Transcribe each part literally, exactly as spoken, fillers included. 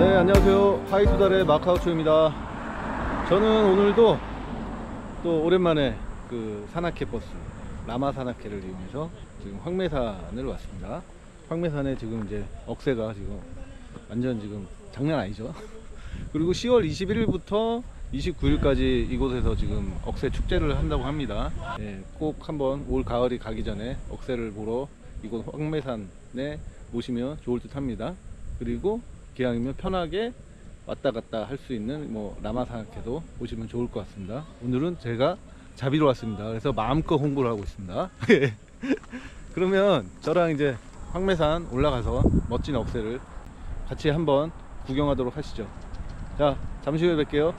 네, 안녕하세요. 하이투달의 마카오초입니다. 저는 오늘도 또 오랜만에 그 산악회 버스 라마 산악회를 이용해서 지금 황매산을 왔습니다. 황매산에 지금 이제 억새가 지금 완전 지금 장난 아니죠. 그리고 시월 이십일일부터 이십구일까지 이곳에서 지금 억새 축제를 한다고 합니다. 예, 꼭 한번 올 가을이 가기 전에 억새를 보러 이곳 황매산에 오시면 좋을 듯 합니다. 그리고 기왕이면 편하게 왔다 갔다 할 수 있는 뭐 라마산악회도 오시면 좋을 것 같습니다. 오늘은 제가 자비로 왔습니다. 그래서 마음껏 홍보를 하고 있습니다. 그러면 저랑 이제 황매산 올라가서 멋진 억새를 같이 한번 구경하도록 하시죠. 자, 잠시 후에 뵐게요.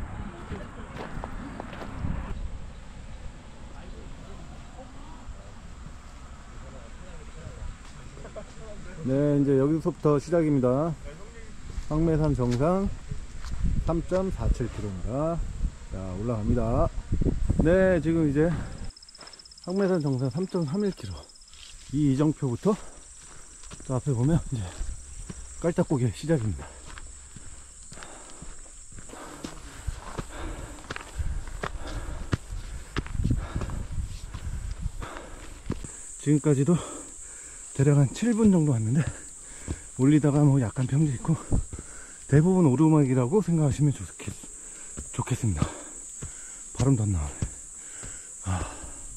네, 이제 여기서부터 시작입니다. 황매산 정상 삼 점 사칠 킬로미터입니다. 자, 올라갑니다. 네, 지금 이제 황매산 정상 삼 점 삼일 킬로미터 이 이정표부터 또 앞에 보면 이제 깔딱고개 시작입니다. 지금까지도 대략 한 칠 분 정도 왔는데 올리다가 뭐 약간 평지 있고 대부분 오르막이라고 생각하시면 좋겠, 좋겠습니다. 바람도 안 나오네. 아.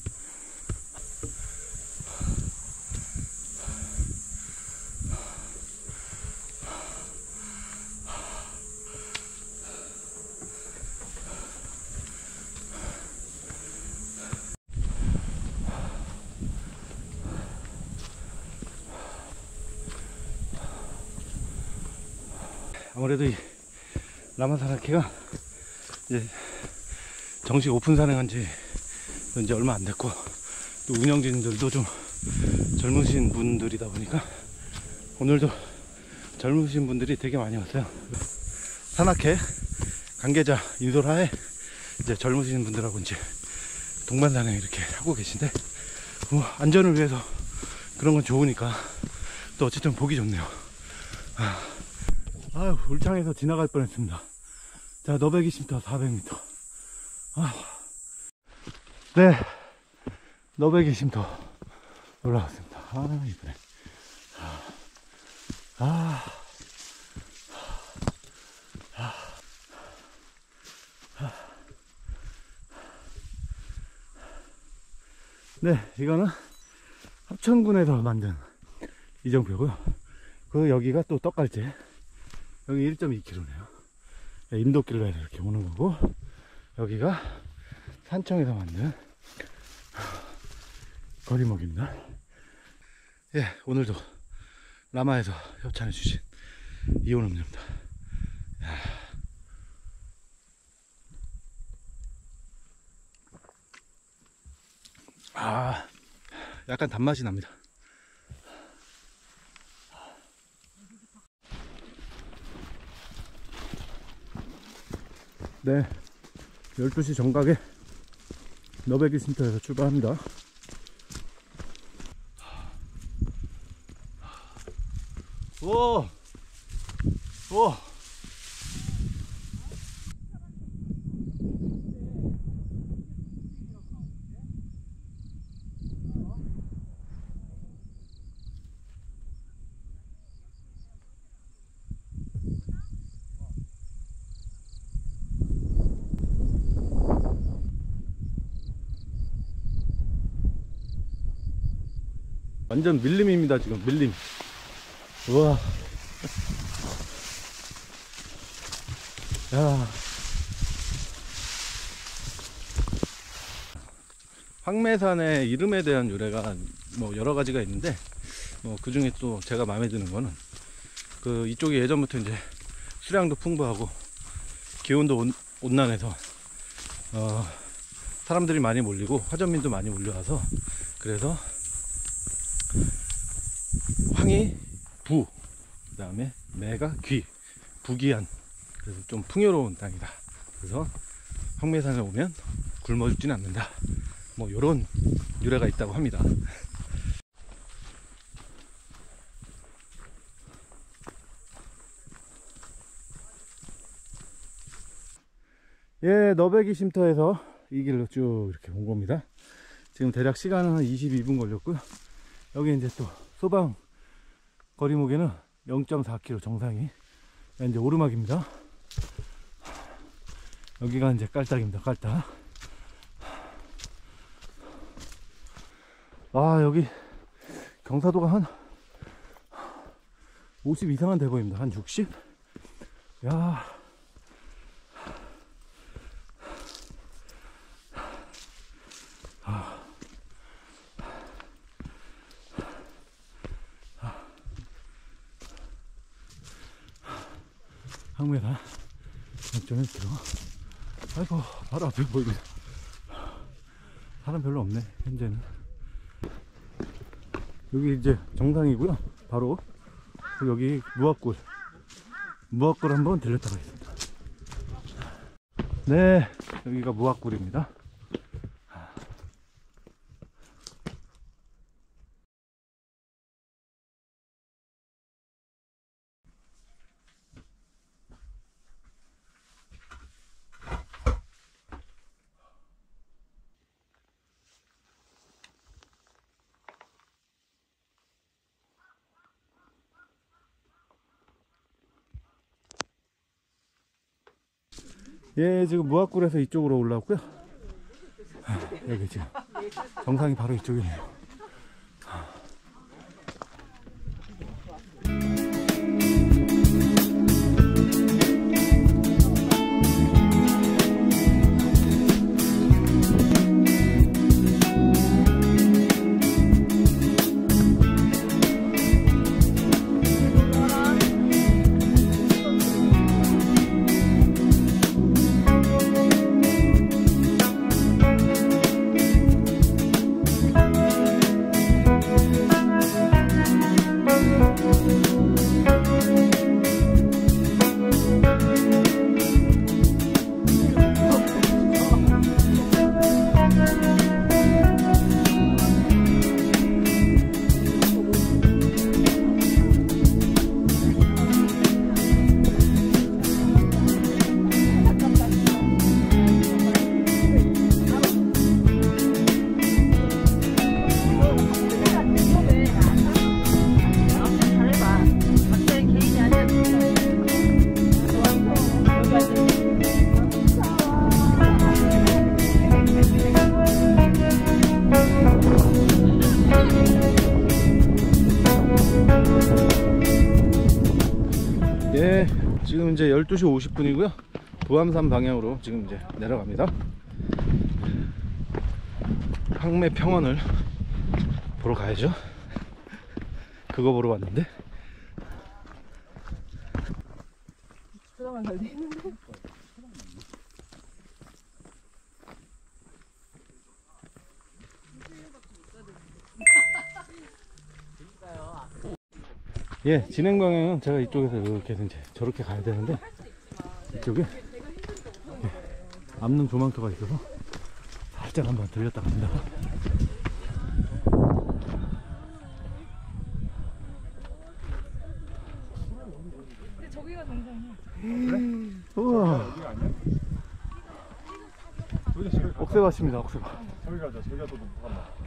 아무래도 이 라마산악회가 이제 정식 오픈 산행한 지 이제 얼마 안 됐고 또 운영진들도 좀 젊으신 분들이다 보니까 오늘도 젊으신 분들이 되게 많이 왔어요. 산악회 관계자 인솔하에 이제 젊으신 분들하고 이제 동반 산행 이렇게 하고 계신데 뭐 안전을 위해서 그런 건 좋으니까 또 어쨌든 보기 좋네요. 아. 아유, 울창에서 지나갈 뻔했습니다. 자, 너백이십 미터, 사백 미터. 아, 네, 너백이십 미터 올라갔습니다. 아, 이쁘네. 아, 아, 아. 네, 이거는 합천군에서 만든 이정표고요. 그 여기가 또 떡갈제. 여기 일 점 이 킬로미터네요. 인도길로 해서 이렇게 오는 거고, 여기가 산청에서 만든 거리목입니다. 예, 오늘도 라마에서 협찬해 주신 이온 음료입니다. 아, 약간 단맛이 납니다. 네, 열두 시 정각에 너백이십 미터에서 출발합니다. 오! 오! 완전 밀림입니다. 지금 밀림. 우와. 야. 황매산의 이름에 대한 유래가 뭐 여러 가지가 있는데 뭐 그 중에 또 제가 마음에 드는 거는 그 이쪽이 예전부터 이제 수량도 풍부하고 기온도 온, 온난해서 어 사람들이 많이 몰리고 화전민도 많이 몰려와서 그래서 황이 부, 그 다음에 매가 귀, 부귀한, 그래서 좀 풍요로운 땅이다. 그래서 황매산에 오면 굶어 죽진 않는다. 뭐 요런 유래가 있다고 합니다. 예, 너베기 쉼터에서 이 길로 쭉 이렇게 온 겁니다. 지금 대략 시간은 한 이십이 분 걸렸고요. 여기 이제 또 소방 거리목에는 영 점 사 킬로미터 정상이 이제 오르막입니다. 여기가 이제 깔딱입니다. 깔딱. 아, 여기 경사도가 한 오십 이상은 돼 보입니다. 한 육십? 야. 아. 항매사 영 점 일 킬로미터. 아이고, 바로 앞에 보이네. 사람 별로 없네, 현재는. 여기 이제 정상이고요. 바로 여기 무압골. 무압골 한번 들렸다 가겠습니다. 네, 여기가 무압골입니다. 예, 지금 무압골에서 이쪽으로 올라왔고요. 여기 지금 정상이 바로 이쪽이네요. 예, 지금 이제 열두 시 오십 분이고요. 부암산 방향으로 지금 이제 내려갑니다. 항매 평원을 보러 가야죠. 그거 보러 왔는데. 드라마 잘 돼 있는데. 예, 진행 방향은 제가 이쪽에서 이렇게 해서 이제 저렇게 가야 되는데, 이쪽에 예, 앞는 조망터가 있어서 살짝 한번 들렸다 갑니다. 근데 저기가 정상이야. 그래? 우와. 억새밭입니다, 억새밭. 저기 가자. 저기가 더 높아.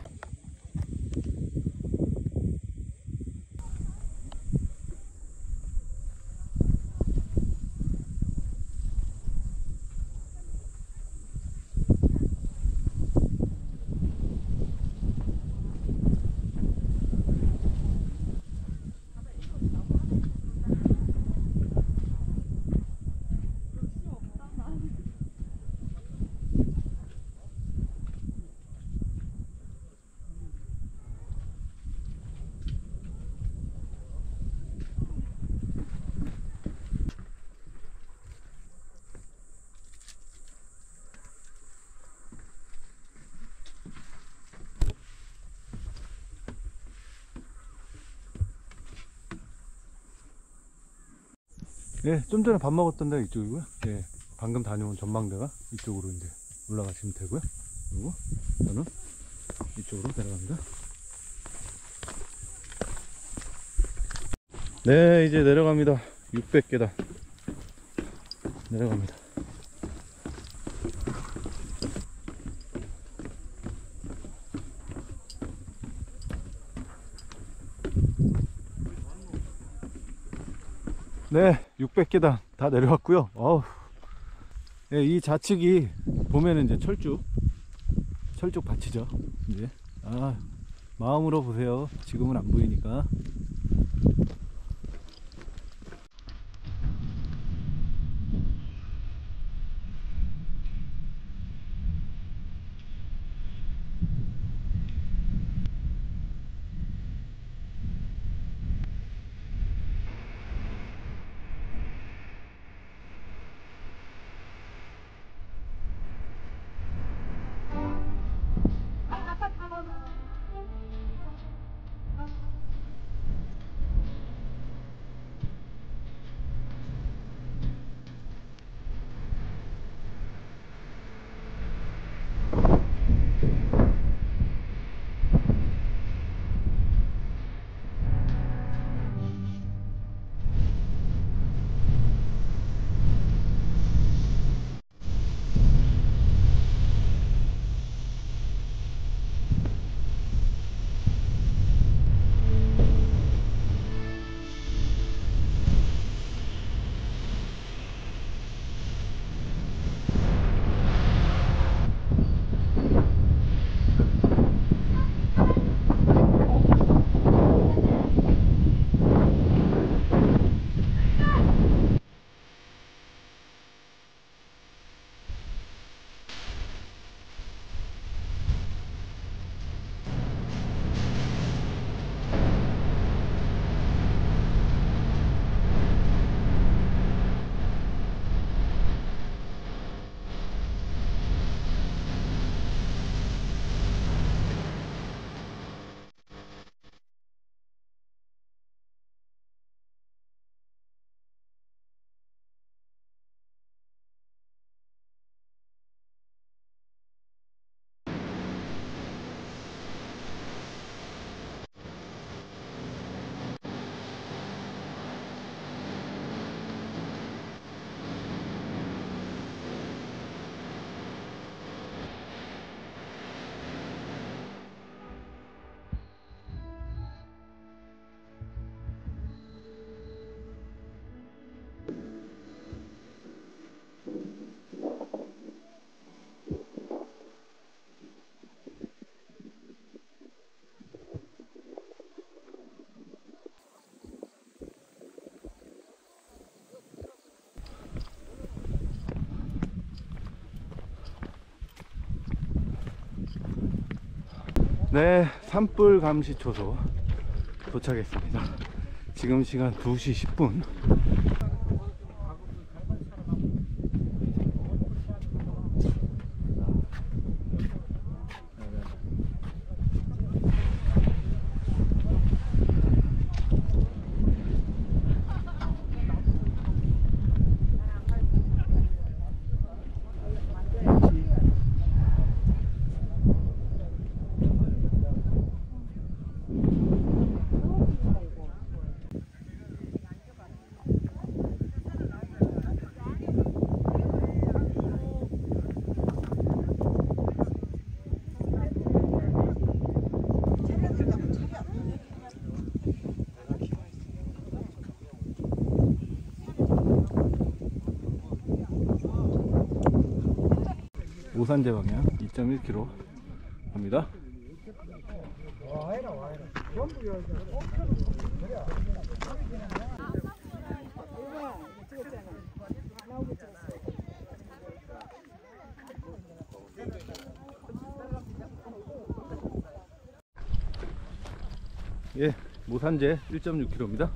예, 좀 전에 밥 먹었던 데가 이쪽이고요. 예, 방금 다녀온 전망대가 이쪽으로 이제 올라가시면 되고요. 그리고 저는 이쪽으로 내려갑니다. 네, 이제 내려갑니다. 육백 계단 내려갑니다. 네, 육백 계단 다 내려왔고요. 어우, 네, 이 좌측이 보면은 이제 철쭉, 철쭉 밭이죠. 이제 아, 마음으로 보세요. 지금은 안 보이니까. 네, 산불 감시 초소 도착했습니다. 지금 시간 두 시 십 분. 오산제 방향 이 점 일 킬로미터 갑니다. 예, 모산제 일 점 육 킬로미터입니다.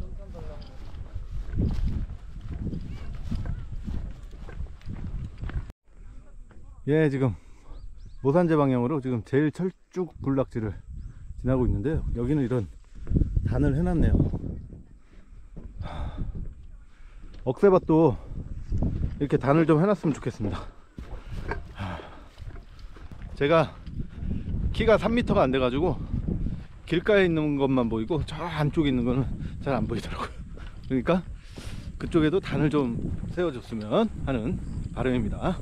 예, 지금 모산제 방향으로 지금 제일 철쭉 군락지를 지나고 있는데요. 여기는 이런 단을 해놨네요. 억새밭도 이렇게 단을 좀 해놨으면 좋겠습니다. 제가 키가 삼 미터가 안 돼가지고 길가에 있는 것만 보이고 저 안쪽에 있는 거는 잘 안 보이더라고요. 그러니까 그쪽에도 단을 좀 세워줬으면 하는 바람입니다.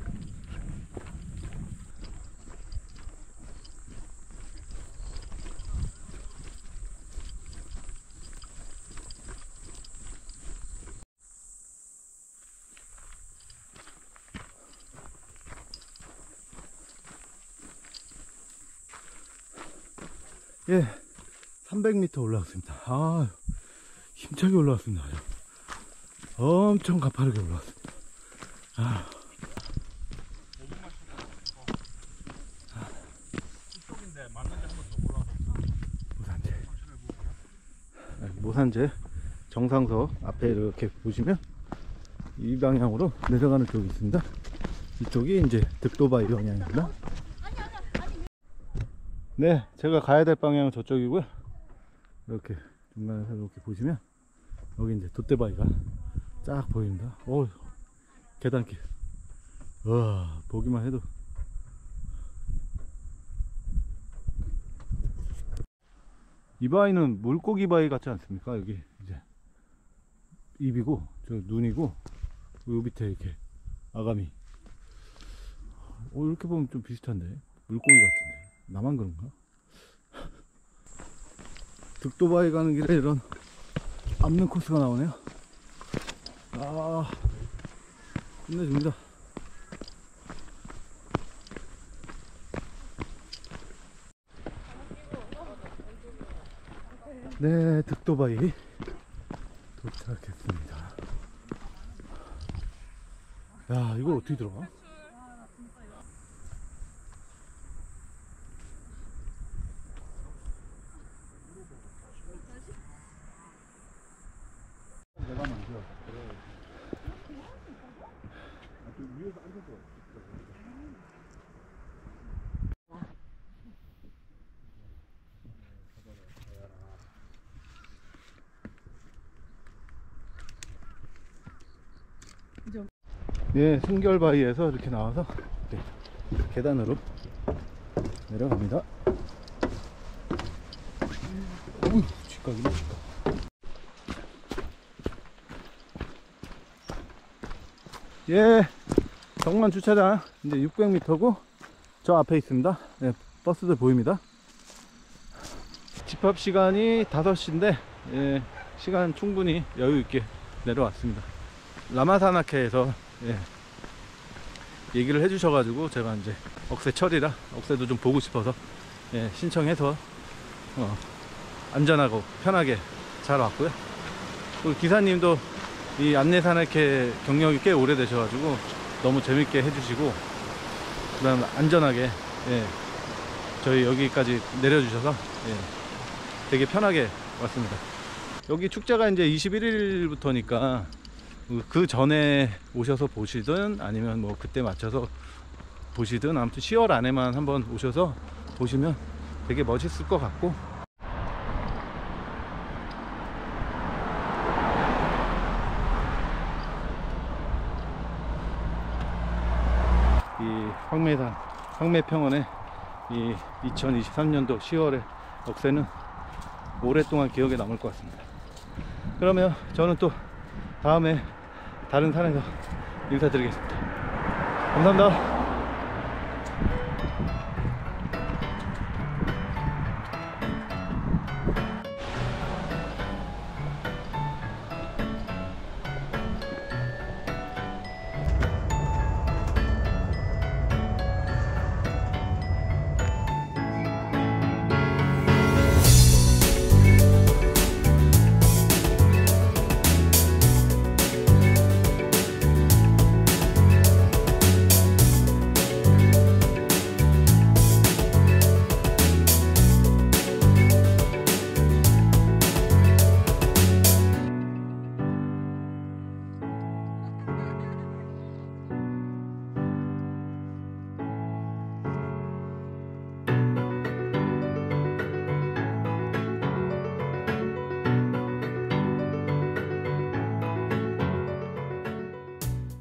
예, 삼백 미터 올라왔습니다. 아, 힘차게 올라왔습니다. 엄청 가파르게 올라왔습니다. 아. 모산재. 모산재 정상석 앞에 이렇게 보시면 이 방향으로 내려가는 쪽이 있습니다. 이쪽이 이제 득도바위 방향입니다. 네, 제가 가야 될 방향은 저쪽이고요. 이렇게 중간에서 이렇게 보시면 여기 이제 돛대바위가 쫙 보입니다. 오, 계단길. 와, 보기만 해도 이 바위는 물고기 바위 같지 않습니까? 여기 이제 입이고 저 눈이고 요 밑에 이렇게 아가미. 어, 이렇게 보면 좀 비슷한데 물고기 같은데 나만 그런가? 득도바위 가는 길에 이런 앞는 코스가 나오네요. 아, 끝내줍니다. 네, 득도바위 도착했습니다. 야, 이걸 어떻게 들어가? 예, 순결바위에서 이렇게 나와서 네, 계단으로 내려갑니다. 어우, 쥐깍이네, 쥐깍. 예, 정만 주차장 이제 육백 미터고 저 앞에 있습니다. 네, 버스들 보입니다. 집합 시간이 다섯 시인데 예, 시간 충분히 여유 있게 내려왔습니다. 라마사나케에서 예, 얘기를 해주셔가지고 제가 이제 억새 철이라 억새도 좀 보고 싶어서 예, 신청해서 어, 안전하고 편하게 잘 왔고요. 그리고 기사님도 이 안내사나케 경력이 꽤 오래되셔가지고 너무 재밌게 해주시고 그 다음 안전하게 예, 저희 여기까지 내려주셔서 예, 되게 편하게 왔습니다. 여기 축제가 이제 이십일 일부터니까 그 전에 오셔서 보시든 아니면 뭐 그때 맞춰서 보시든 아무튼 시월 안에만 한번 오셔서 보시면 되게 멋있을 것 같고, 이 황매산 황매평원의 이 이천이십삼 년도 시월의 억새는 오랫동안 기억에 남을 것 같습니다. 그러면 저는 또 다음에 다른 산에서 인사드리겠습니다. 감사합니다.